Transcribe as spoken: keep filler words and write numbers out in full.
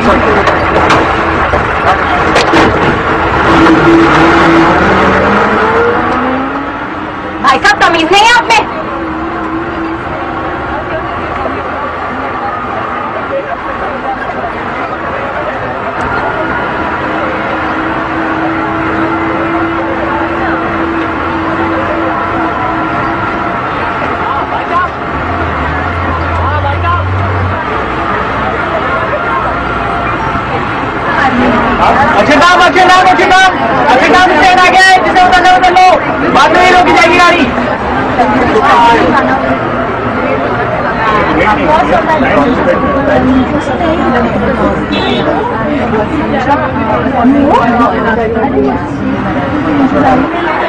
भाई साहब तमीज नहीं है आप में? अच्छे नाम अच्छे नाम अच्छे नाम अच्छे नाम से आ गया है, जिसे उतर लो उतर लो, बाद में ही रोकी जाएगी गाड़ी। बहुत